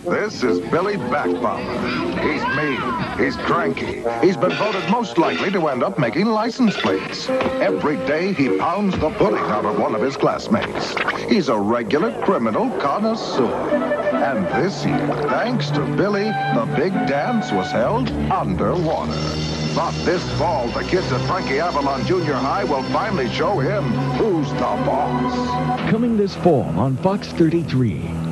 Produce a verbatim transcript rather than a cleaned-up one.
This is Billy Backbomber. He's mean. He's cranky. He's been voted most likely to end up making license plates. Every day he pounds the pudding out of one of his classmates. He's a regular criminal connoisseur. And this year, thanks to Billy, the big dance was held underwater. But this fall, the kids at Frankie Avalon Junior High will finally show him who's the boss. Coming this fall on Fox thirty-three.